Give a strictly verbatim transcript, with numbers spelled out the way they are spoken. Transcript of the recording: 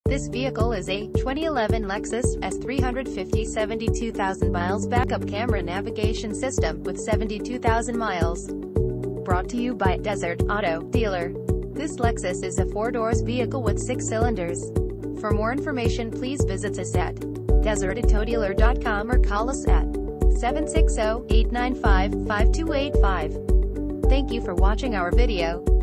This vehicle is a twenty eleven Lexus S three fifty seventy-two thousand miles backup camera navigation system with seventy-two thousand miles. Brought to you by Desert Auto Dealer. This Lexus is a four-doors vehicle with six cylinders. For more information, please visit us at desert auto dealer dot com or call us at seven six zero, eight nine five, five two eight five. Thank you for watching our video.